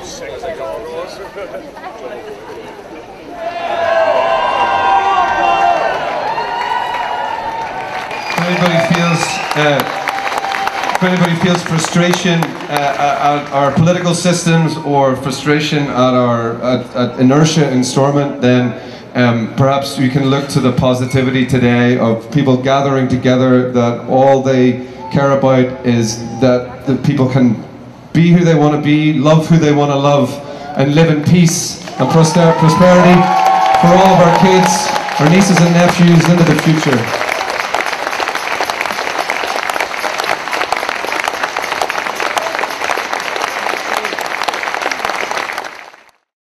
If anybody feels frustration at our political systems or frustration at inertia in Stormont, then perhaps you can look to the positivity today of people gathering together, that all they care about is that the people can be who they want to be, love who they want to love, and live in peace and prosperity for all of our kids, our nieces and nephews into the future.